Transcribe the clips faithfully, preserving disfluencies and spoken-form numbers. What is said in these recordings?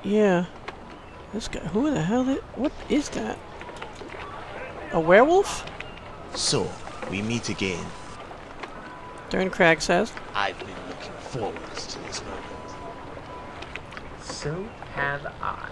Yeah. This guy, who the hell is... What is that? A werewolf? So, we meet again. Durnkrag says. I've been looking forward to this moment. So have I.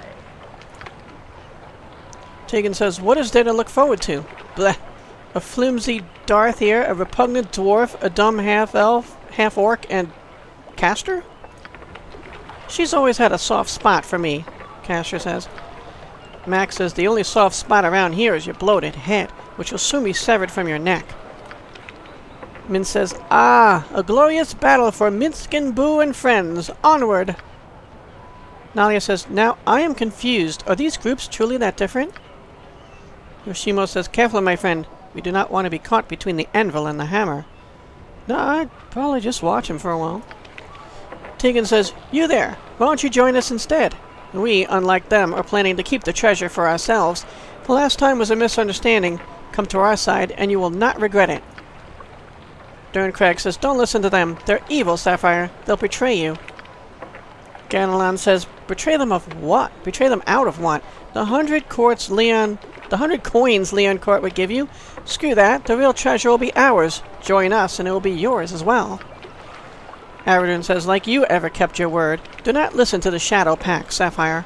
Tegan says, what is there to look forward to? Bleh. A flimsy Darthier, a repugnant dwarf, a dumb half-elf, half-orc, and... Castor? She's always had a soft spot for me, Castor says. Max says, the only soft spot around here is your bloated head, which will soon be severed from your neck. Min says, ah, a glorious battle for Minskin, Boo, and friends. Onward! Nalia says, now I am confused. Are these groups truly that different? Yoshimo says, careful, my friend. We do not want to be caught between the anvil and the hammer. No, I'd probably just watch him for a while. Tegan says, you there, why don't you join us instead? We, unlike them, are planning to keep the treasure for ourselves. The last time was a misunderstanding. Come to our side, and you will not regret it. Durnkrag says, don't listen to them. They're evil, Sapphire. They'll betray you. Ganelan says, betray them of what? Betray them out of what? The hundred courts Leon... The hundred coins Leon Court would give you? Screw that. The real treasure will be ours. Join us, and it will be yours as well. Aradun says, like you ever kept your word. Do not listen to the Shadow Pack, Sapphire.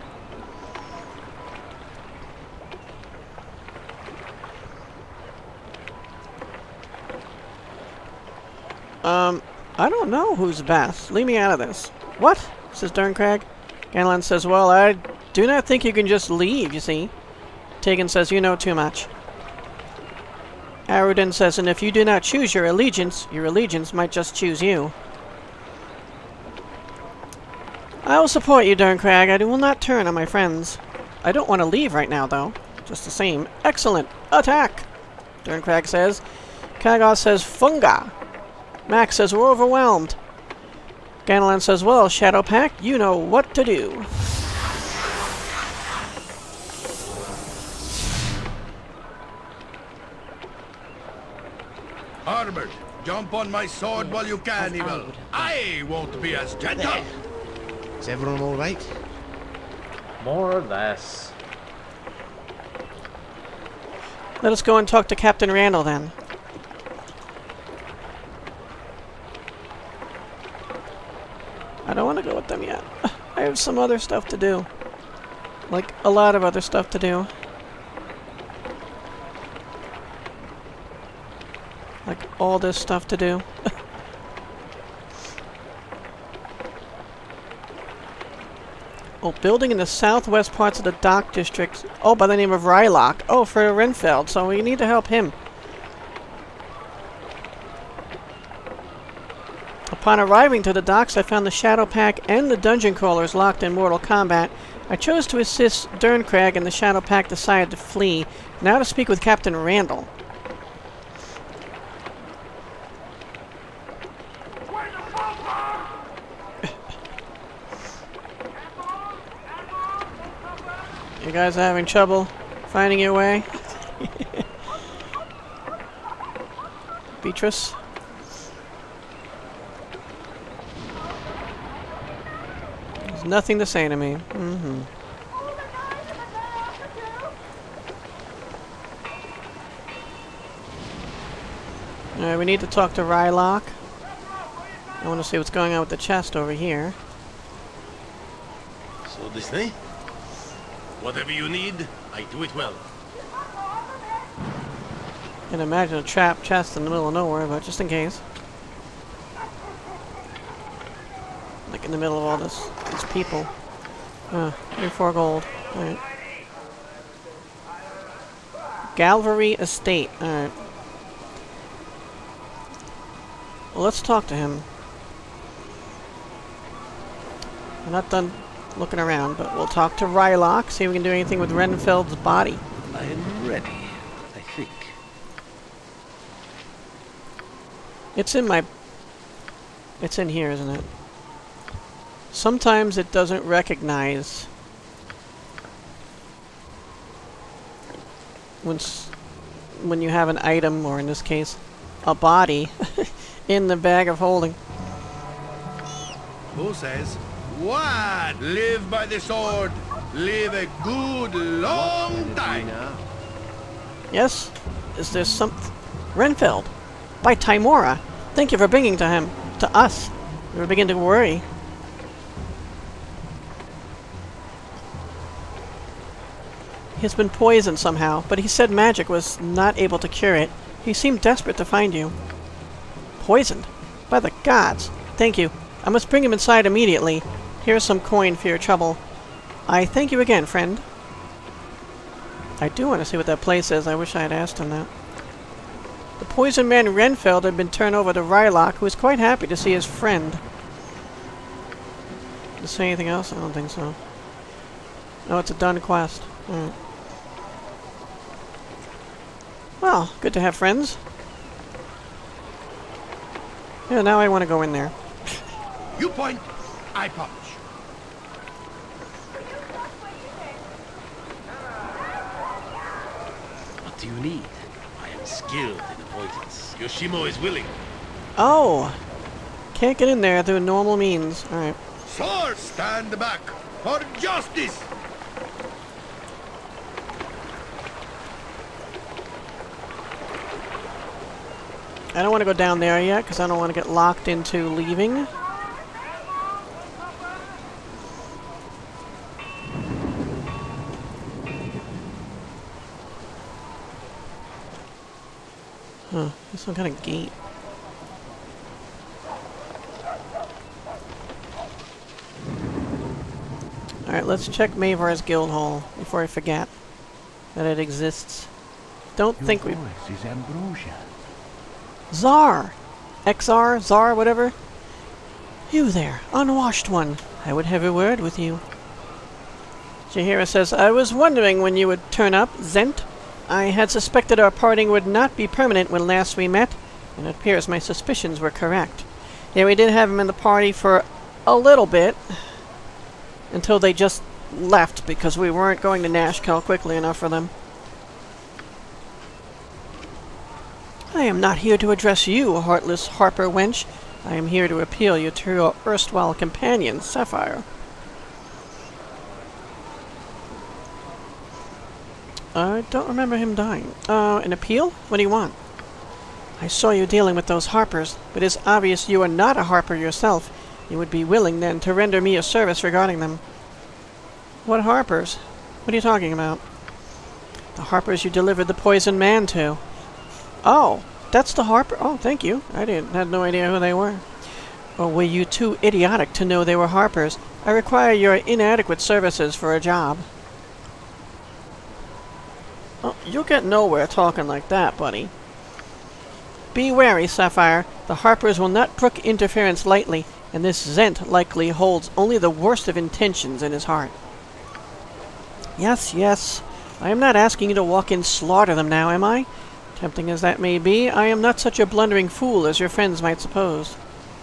Um, I don't know who's best. Leave me out of this. What? Says Durnkrag. Ganelan says, well, I do not think you can just leave, you see. Tegan says, you know too much. Aradun says, and if you do not choose your allegiance, your allegiance might just choose you. I will support you, Durnkrag. I will not turn on my friends. I don't want to leave right now, though. Just the same. Excellent! Attack! Durnkrag says. Kagos says, Funga! Max says, we're overwhelmed. Ganelan says, well, Shadow Pack, you know what to do. Harpers, jump on my sword while you can, evil. I won't be as gentle. There. Is everyone all right? More or less. Let us go and talk to Captain Randall, then. I don't want to go with them yet. I have some other stuff to do. Like, a lot of other stuff to do. Like, all this stuff to do. Oh, building in the southwest parts of the dock district. Oh, by the name of Rylock. Oh, for Renfeld, so we need to help him. Upon arriving to the docks, I found the Shadow Pack and the Dungeon Crawlers locked in mortal combat. I chose to assist Durnkrag, and the Shadow Pack decided to flee. Now to speak with Captain Randall. You guys are having trouble finding your way? Beatrice? There's nothing to say to me. Mm-hmm. Alright, we need to talk to Rylock. I want to see what's going on with the chest over here. So this thing? Whatever you need, I do it well. I can imagine a trap chest in the middle of nowhere, but just in case. Like in the middle of all this, these people. Uh, thirty-four gold. Alright. Galvarey Estate. Alright. Well, let's talk to him. We're not done looking around, but we'll talk to Rylock, see if we can do anything with Renfeld's body. I am ready, I think. It's in my... It's in here, isn't it? Sometimes it doesn't recognize when, s when you have an item, or in this case, a body, in the bag of holding. Who says What? Live by the sword. Live a good long time. Yes? Is there some... Renfeld! By Timora! Thank you for bringing to him. To us. We were beginning to worry. He's been poisoned somehow, but he said magic was not able to cure it. He seemed desperate to find you. Poisoned? By the gods! Thank you. I must bring him inside immediately. Here's some coin for your trouble. I thank you again, friend. I do want to see what that place is. I wish I had asked him that. The poison man Renfeld had been turned over to Rylock, who was quite happy to see his friend. Did it say anything else? I don't think so. Oh, it's a done quest. Alright. Well, good to have friends. Yeah, now I want to go in there. You point, I punch. What do you need? I am skilled in the poisons. Yoshimo is willing. Oh! Can't get in there through normal means. Alright. Sword, stand back for justice. I don't want to go down there yet, because I don't want to get locked into leaving. Huh, there's some kind of gate. Alright, let's check Mavar's guild hall before I forget that it exists. Don't Your think we... voice is ambrosia. Xzar! Xzar, Xzar, whatever. You there, unwashed one. I would have a word with you. Jaheira says, I was wondering when you would turn up, Zent. I had suspected our parting would not be permanent when last we met, and it appears my suspicions were correct. Yeah, we did have him in the party for a little bit, until they just left because we weren't going to Nashkel quickly enough for them. I am not here to address you, heartless Harper wench. I am here to appeal you to your erstwhile companion, Sapphire. I don't remember him dying. Uh, an appeal? What do you want? I saw you dealing with those Harpers, but it's obvious you are not a Harper yourself. You would be willing, then, to render me a service regarding them. What Harpers? What are you talking about? The Harpers you delivered the poisoned man to. Oh, that's the Harper? Oh, thank you. I didn't had no idea who they were. Or were you too idiotic to know they were Harpers? I require your inadequate services for a job. Oh, you'll get nowhere talking like that, buddy. Be wary, Sapphire. The Harpers will not brook interference lightly, and this Zent likely holds only the worst of intentions in his heart. Yes, yes. I am not asking you to walk in and slaughter them now, am I? Tempting as that may be, I am not such a blundering fool as your friends might suppose.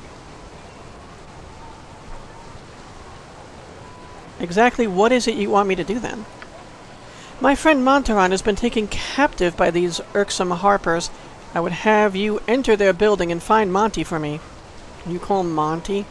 Exactly what is it you want me to do, then? My friend Montaron has been taken captive by these irksome Harpers. I would have you enter their building and find Monty for me. You call him Monty?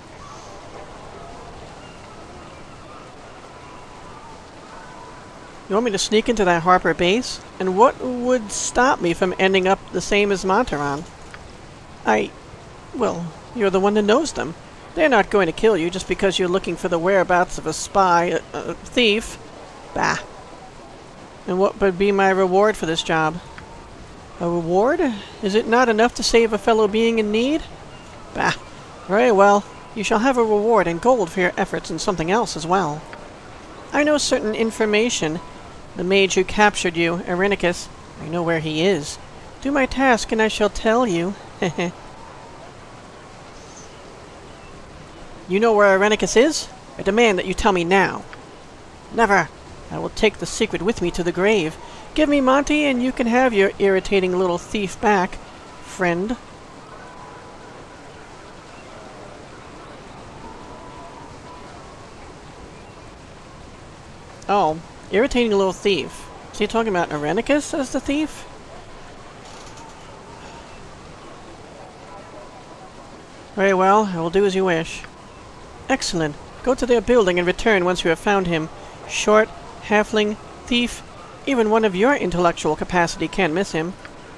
You want me to sneak into that Harper base? And what would stop me from ending up the same as Montaron? I... well, you're the one that knows them. They're not going to kill you just because you're looking for the whereabouts of a spy, a, a thief. Bah. And what would be my reward for this job? A reward? Is it not enough to save a fellow being in need? Bah. Very well. You shall have a reward in gold for your efforts and something else as well. I know certain information. The mage who captured you, Irenicus, I know where he is. Do my task and I shall tell you. Heh. You know where Irenicus is? I demand that you tell me now. Never. I will take the secret with me to the grave. Give me Monty and you can have your irritating little thief back, friend. Oh, irritating little thief. Is he talking about Irenicus as the thief? Very well, I will do as you wish. Excellent. Go to their building and return once you have found him. Short, halfling, thief, even one of your intellectual capacity can't miss him.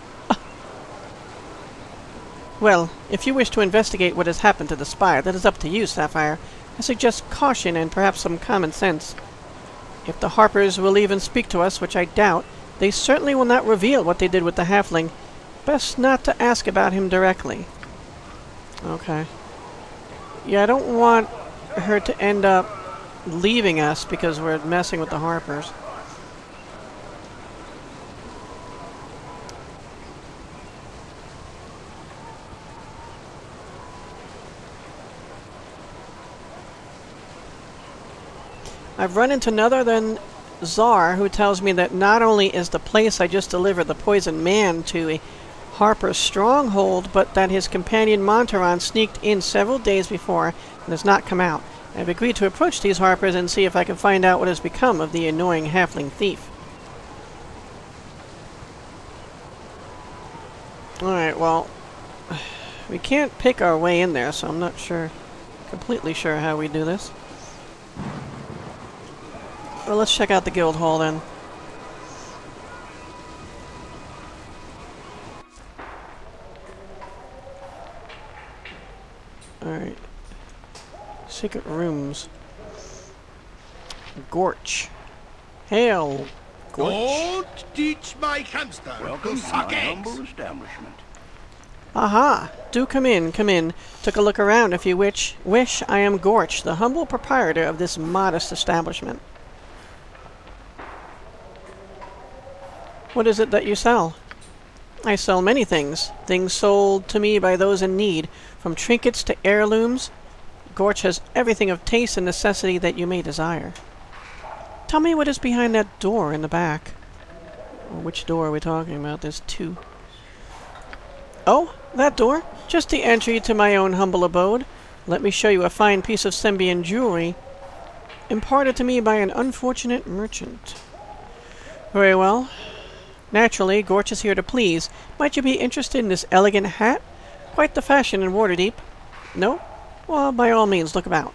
Well, if you wish to investigate what has happened to the spire, that is up to you, Sapphire. I suggest caution and perhaps some common sense. If the Harpers will even speak to us, which I doubt, they certainly will not reveal what they did with the halfling. Best not to ask about him directly. Okay. Yeah, I don't want her to end up leaving us because we're messing with the Harpers. I've run into none other than Xzar, who tells me that not only is the place I just delivered the poisoned man to a Harper's stronghold, but that his companion Montaron sneaked in several days before and has not come out. I've agreed to approach these Harpers and see if I can find out what has become of the annoying halfling thief. Alright, well, we can't pick our way in there, so I'm not sure, completely sure how we do this. Well, let's check out the guild hall then. Alright. Secret rooms. Gorch. Hail, Gorch. Don't teach my hamster Welcome to to suck my eggs. humble establishment. Aha! Do come in, come in. Took a look around if you wish. Wish I am Gorch, the humble proprietor of this modest establishment. What is it that you sell? I sell many things. Things sold to me by those in need, from trinkets to heirlooms. Gorch has everything of taste and necessity that you may desire. Tell me what is behind that door in the back. Or which door are we talking about? There's two. Oh, that door? Just the entry to my own humble abode. Let me show you a fine piece of Sembian jewelry, imparted to me by an unfortunate merchant. Very well. Naturally, Gorch is here to please. Might you be interested in this elegant hat? Quite the fashion in Waterdeep. No? Well, by all means, look about.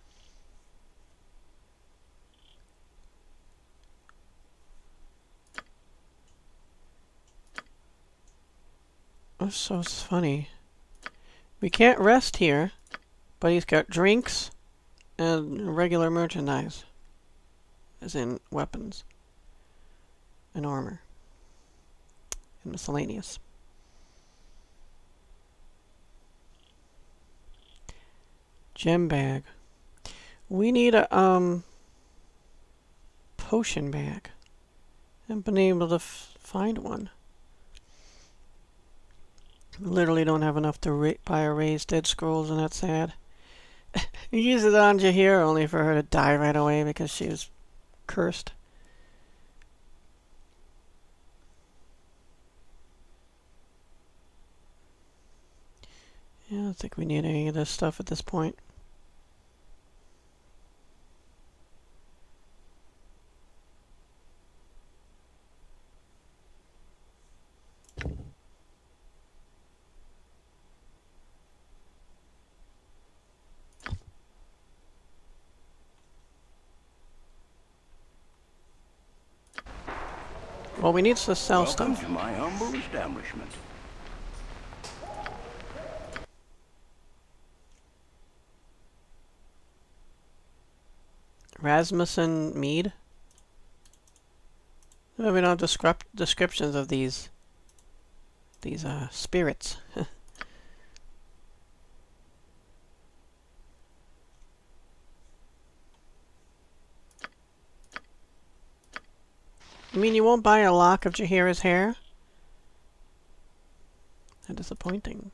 That's so funny. We can't rest here, but he's got drinks and regular merchandise. As in weapons and armor. And miscellaneous. Gem bag. We need a um potion bag. Haven't been able to f find one. Literally don't have enough to ra buy a raised dead scrolls, and that's sad. He uses it on Jaheira only for her to die right away because she was cursed. Yeah, I don't think we need any of this stuff at this point. Well, we need to sell Welcome stuff. to my humble establishment. Rasmussen mead? No, we don't have descrip descriptions of these these uh, spirits. I mean, you won't buy a lock of Jaheira's hair? How disappointing.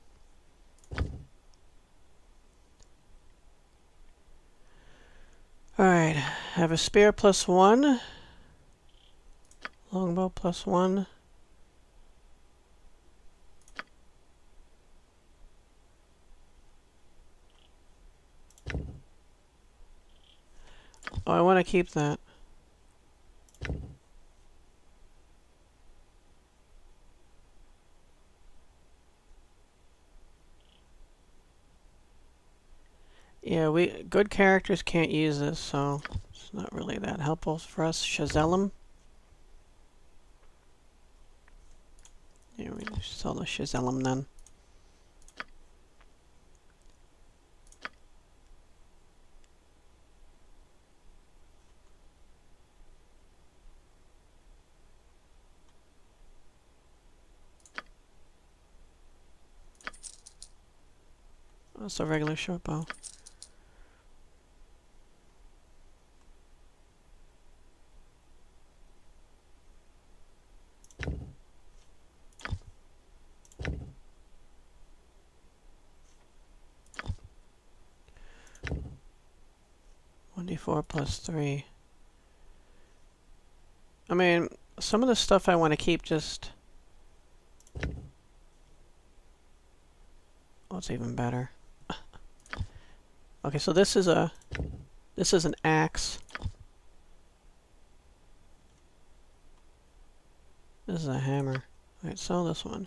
Alright, have a spear plus one. Longbow plus one. Oh, I want to keep that. Yeah, we good characters can't use this, so it's not really that helpful for us. Shazellum. Yeah, we sell the Shazellum then. That's a regular short bow. one d four plus three. I mean, some of the stuff I want to keep just... Oh, it's even better. Okay, so this is a... This is an axe. This is a hammer. Alright, sell this one.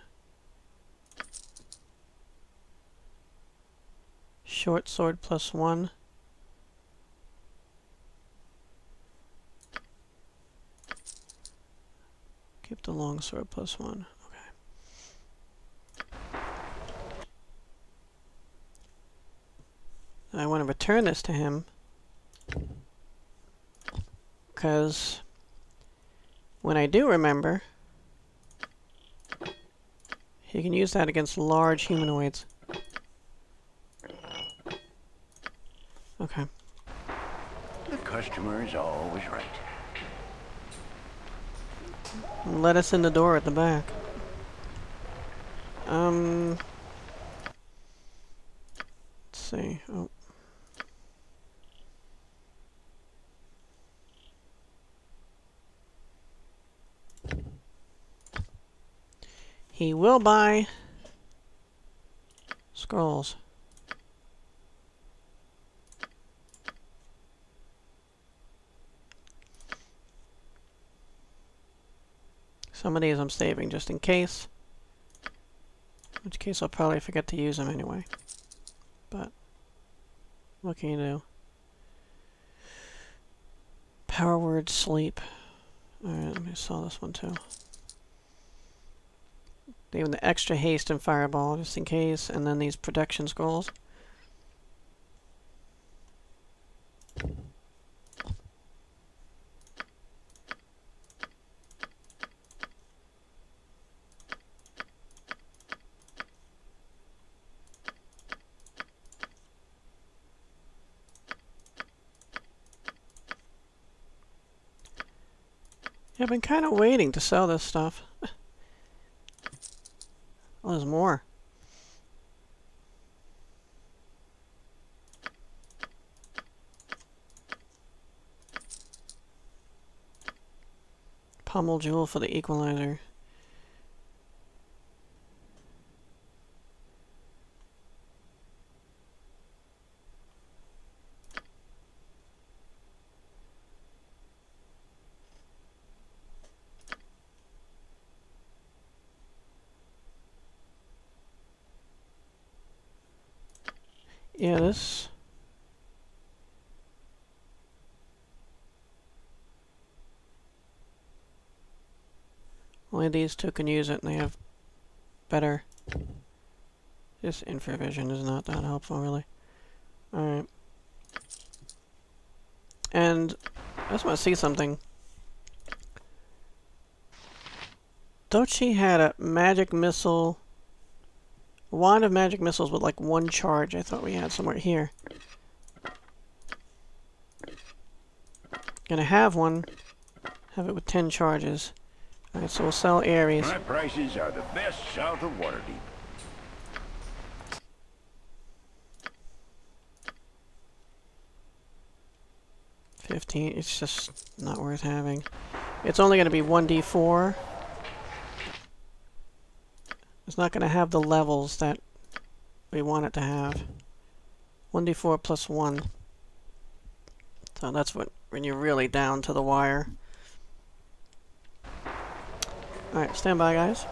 Short sword plus one. Keep the long sword plus one. Okay. I want to return this to him because when I do remember, he can use that against large humanoids. Okay. The customer is always right. Let us in the door at the back. Um. Let's see. Oh. He will buy scrolls. Some of these I'm saving just in case. In which case I'll probably forget to use them anyway. But what can you do? Power word sleep. Alright, let me sell this one too. Even the extra haste and fireball just in case, and then these protection scrolls. Yeah, I've been kind of waiting to sell this stuff. Oh, there's more. Pommel jewel for the equalizer. Yeah, this... Only these two can use it and they have better... This infravision is not that helpful, really. Alright. And I just want to see something. Dochi had a magic missile... Wand of magic missiles with like one charge. I thought we had somewhere here. Gonna have one. Have it with ten charges. Alright, so we'll sell Ares. My prices are the best south of Waterdeep. fifteen. It's just not worth having. It's only gonna be one d four. It's not going to have the levels that we want it to have. one d four plus one. So that's what, when you're really down to the wire. Alright, stand by, guys.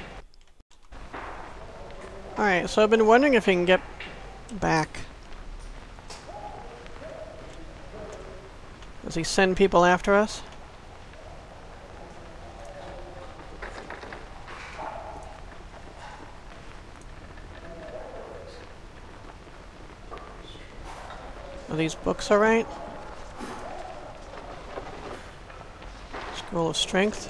Alright, so I've been wondering if we can get back Does he send people after us? Are these books alright? Scroll of Strength.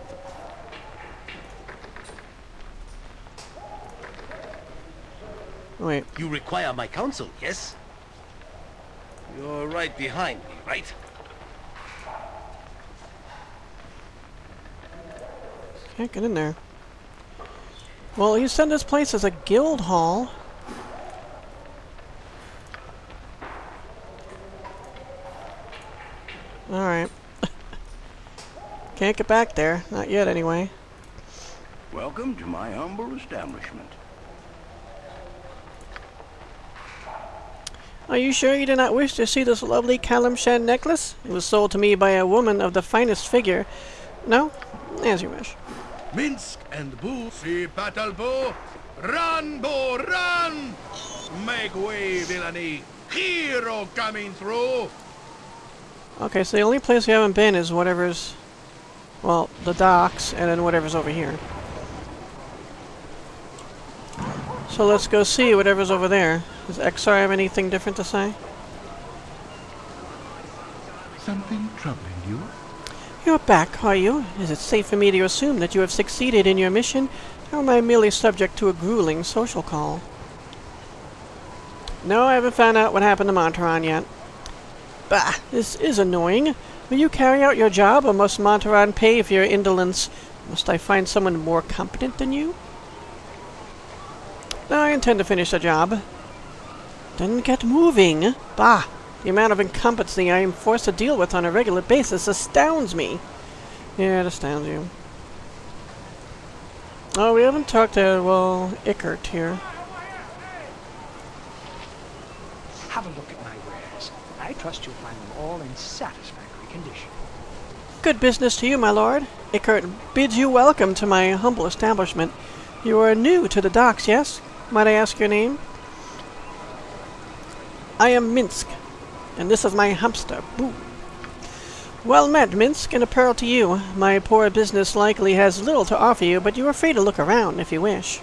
Wait. You require my counsel, yes? You're right behind me, right? Can't get in there. Well, you said this place is a guild hall. Alright. Can't get back there. Not yet, anyway. Welcome to my humble establishment. Are you sure you do not wish to see this lovely Kalimshan necklace? It was sold to me by a woman of the finest figure. No? As you wish. Minsk and Boo, see battle bow. Run, Boo, run! Make way, villainy. Hero coming through. Okay, so the only place we haven't been is whatever's... well, the docks, and then whatever's over here. So let's go see whatever's over there. Does Xzar have anything different to say? Something troubling you? You're back, are you? Is it safe for me to assume that you have succeeded in your mission, or am I merely subject to a grueling social call? No, I haven't found out what happened to Montaron yet. Bah, this is annoying. Will you carry out your job, or must Montaron pay for your indolence? Must I find someone more competent than you? No, I intend to finish the job. Then get moving. Bah, the amount of incumbency I am forced to deal with on a regular basis astounds me. Yeah, it astounds you. Oh, we haven't talked to, well, Ickert here. Have a look at my wares. I trust you'll find them all in satisfactory condition. Good business to you, my lord. Ickert bids you welcome to my humble establishment. You are new to the docks, yes? Might I ask your name? I am Minsk, and this is my hamster, Boo. Well met, Minsk, and a pearl to you. My poor business likely has little to offer you, but you are free to look around if you wish.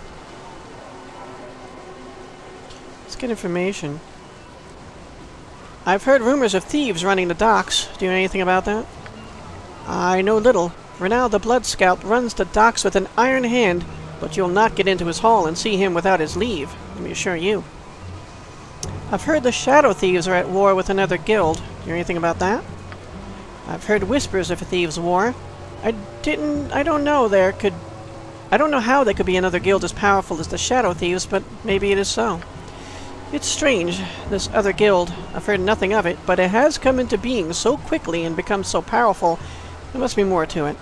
Let's get information. I've heard rumors of thieves running the docks. Do you know anything about that? I know little. For now, the Blood Scout runs the docks with an iron hand, but you'll not get into his hall and see him without his leave, let me assure you. I've heard the Shadow Thieves are at war with another guild. Do you know anything about that? I've heard whispers of a thieves' war. I didn't... I don't know there could... I don't know how there could be another guild as powerful as the Shadow Thieves, but maybe it is so. It's strange, this other guild. I've heard nothing of it, but it has come into being so quickly and become so powerful. There must be more to it.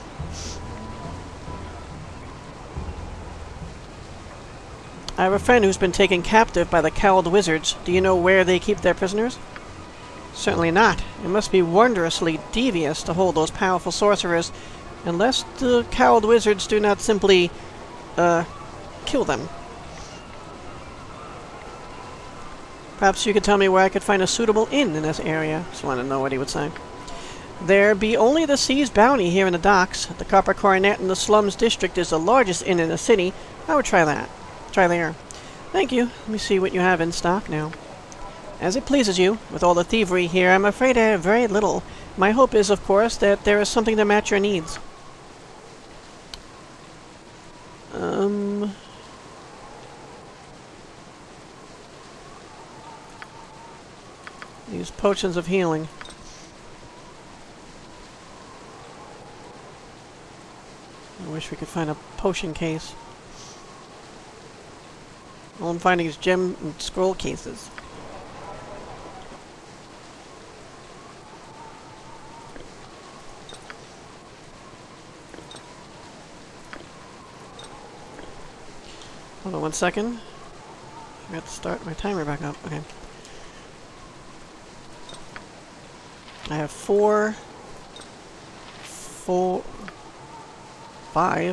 I have a friend who's been taken captive by the cowled wizards. Do you know where they keep their prisoners? Certainly not. It must be wondrously devious to hold those powerful sorcerers, unless the cowled wizards do not simply, uh, kill them. Perhaps you could tell me where I could find a suitable inn in this area. Just want to know what he would say. There be only the Sea's Bounty here in the docks. The Copper Coronet in the Slums District is the largest inn in the city. I would try that. Try there. Thank you. Let me see what you have in stock now. As it pleases you, with all the thievery here, I'm afraid I have very little. My hope is, of course, that there is something to match your needs. Um... These potions of healing. I wish we could find a potion case. All I'm finding is gem and scroll cases. Hold on one second. I forgot to start my timer back up. Okay. I have four, four, five.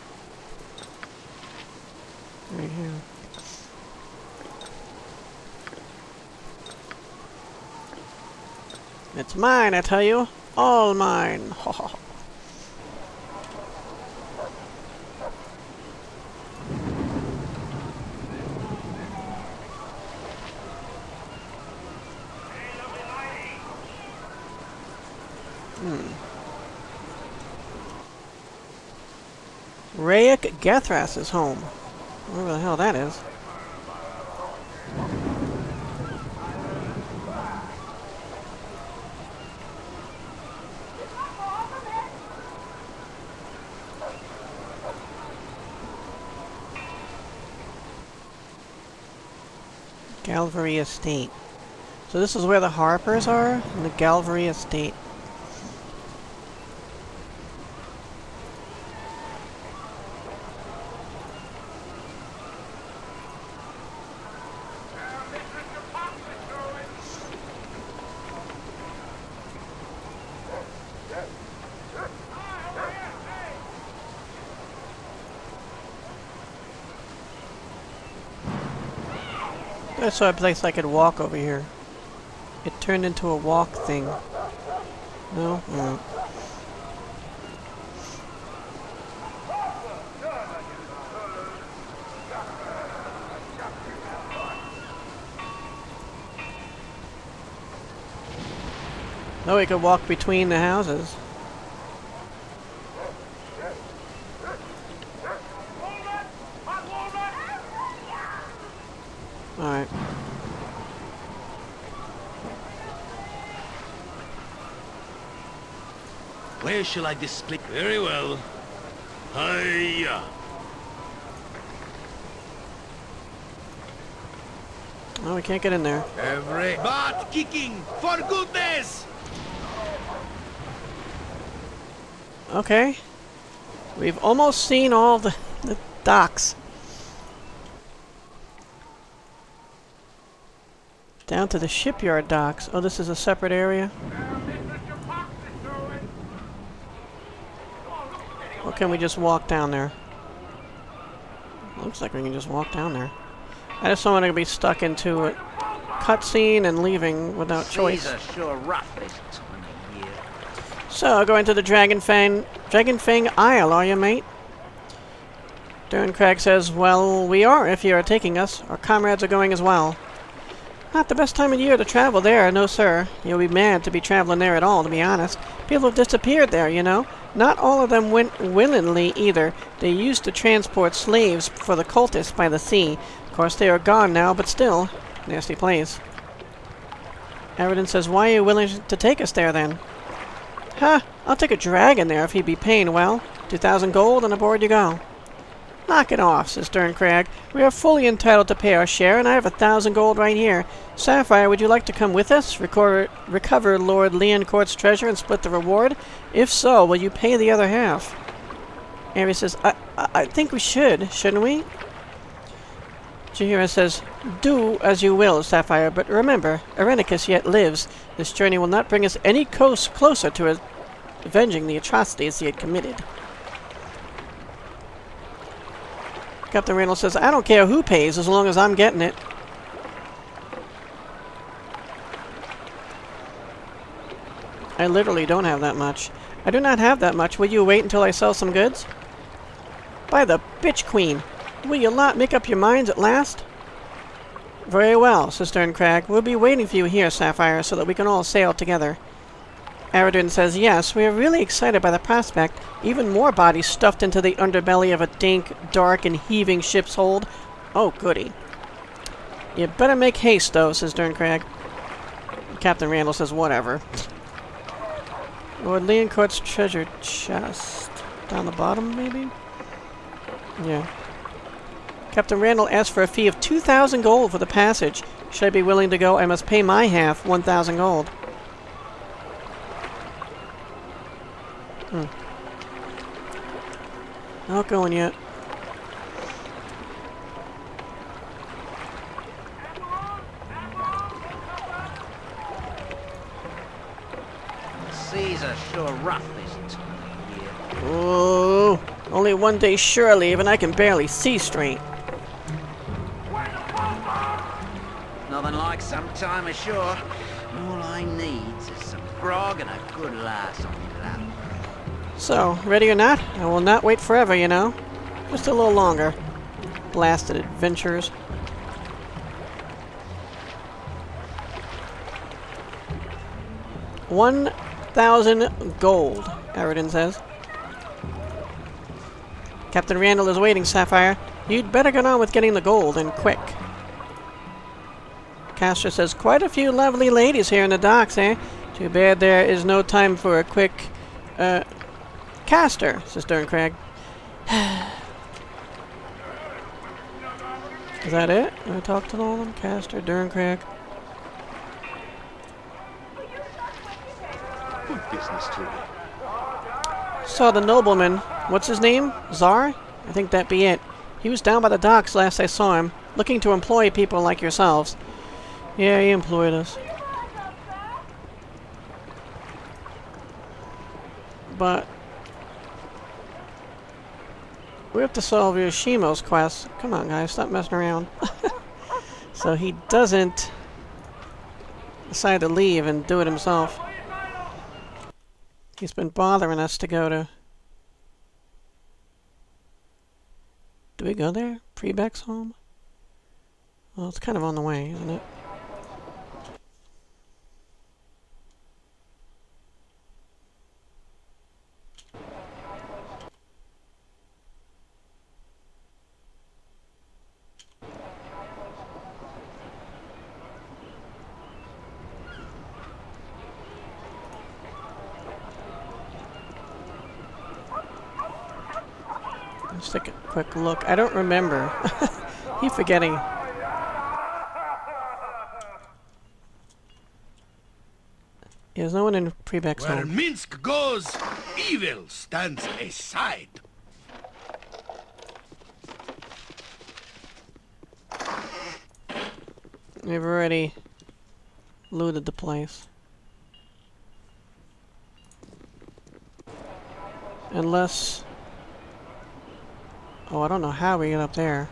Right here. It's mine, I tell you. All mine. Ho ho ho. Hmm. Rayek Gethras is home. Whatever the hell that is. Galvarey Estate. So this is where the Harpers are? In the Galvarey Estate. I saw a place I could walk over here. It turned into a walk thing. No? Mm. No, we could walk between the houses. Alright. Where shall I display? Very well. Hiya! Oh, we can't get in there. Every butt kicking, for goodness! Okay. We've almost seen all the, the docks. Down to the shipyard docks. Oh, this is a separate area? Or can we just walk down there? Looks like we can just walk down there. I just don't want to be stuck into a cutscene and leaving without choice. Sure rough this time of year. So, going to the Dragon Fang, Dragon Fang Isle, are you, mate? Durnkrag says, well, we are if you are taking us. Our comrades are going as well. Not the best time of year to travel there, no sir. You'll be mad to be traveling there at all, to be honest. People have disappeared there, you know. Not all of them went willingly, either. They used to transport slaves for the cultists by the sea. Of course, they are gone now, but still. Nasty place. Faerûn says, why are you willing to take us there, then? Huh, I'll take a dragon there if he'd be paying well. Two thousand gold, and aboard you go. Knock it off, says Durnkrag. We are fully entitled to pay our share, and I have a thousand gold right here. Sapphire, would you like to come with us? Recover, recover Lord Leoncourt's treasure and split the reward? If so, will you pay the other half? Avery says, I, I, I think we should, shouldn't we? Jahira says, do as you will, Sapphire, but remember, Irenicus yet lives. This journey will not bring us any close, closer to a, avenging the atrocities he had committed. Captain Randall says, I don't care who pays as long as I'm getting it. I literally don't have that much. I do not have that much. Will you wait until I sell some goods? By the bitch queen! Will you lot make up your minds at last? Very well, says Durnkrag. We'll be waiting for you here, Sapphire, so that we can all sail together. Faerûn says, yes, we are really excited by the prospect. Even more bodies stuffed into the underbelly of a dank, dark, and heaving ship's hold. Oh, goody. You better make haste, though, says Durnkrag. Captain Randall says, whatever. Lord Leoncourt's treasure chest. Down the bottom, maybe? Yeah. Captain Randall asked for a fee of two thousand gold for the passage. Should I be willing to go, I must pay my half, one thousand gold. Hmm. Not going yet. Seas are sure rough this time of year. Oh, only one day shore leave and I can barely see straight. Nothing like some time ashore. All I need is some grog and a good lass on your lap. So, ready or not, I will not wait forever, you know. Just a little longer. Blasted adventures. One thousand gold, Aridin says. Captain Randall is waiting, Sapphire. You'd better get on with getting the gold, and quick. Castor says, quite a few lovely ladies here in the docks, eh? Too bad there is no time for a quick, uh, Castor, says Durnkrag. Is that it? Did I talk to all of them? Castor, Durnkrag. Good business to you. Saw the nobleman. What's his name? Xzar? I think that be it. He was down by the docks last I saw him, looking to employ people like yourselves. Yeah, he employed us. But we have to solve Yoshimo's quest. Come on, guys, stop messing around. So he doesn't decide to leave and do it himself. He's been bothering us to go to... Do we go there? Prebeck's home? Well, it's kind of on the way, isn't it? Let's take a quick look. I don't remember. Keep forgetting. There's no one in Prebeck's Where home. Minsk goes, evil stands aside. We've already looted the place. Unless... Oh, I don't know how we get up there.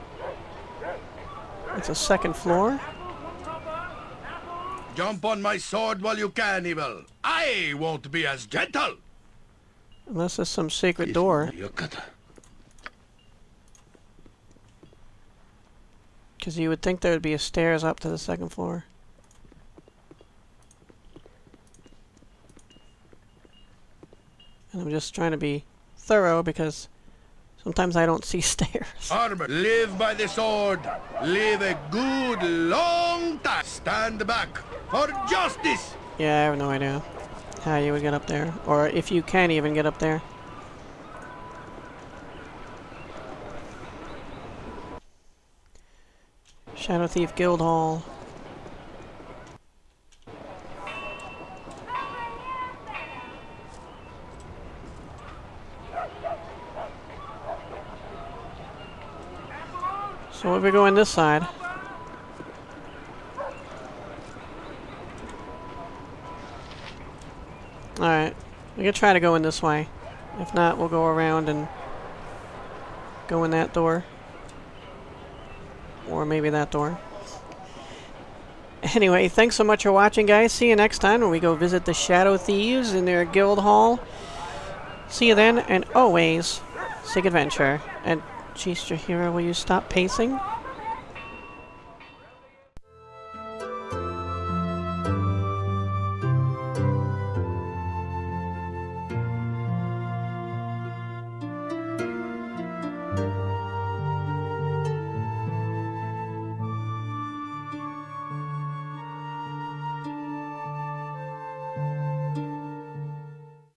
It's a second floor? Jump on my sword while you can, evil. I won't be as gentle. Unless there's some secret door. Because you would think there would be a stairs up to the second floor. And I'm just trying to be thorough because sometimes I don't see stairs. Armor, live by the sword. Live a good long time. Stand back for justice. Yeah, I have no idea how you would get up there. Or if you can even get up there. Shadow Thief Guild Hall. So if we go in this side. Alright. We can try to go in this way. If not, we'll go around and go in that door. Or maybe that door. Anyway, thanks so much for watching, guys. See you next time when we go visit the Shadow Thieves in their guild hall. See you then, and always seek adventure. And, geez, Jahira, will you stop pacing?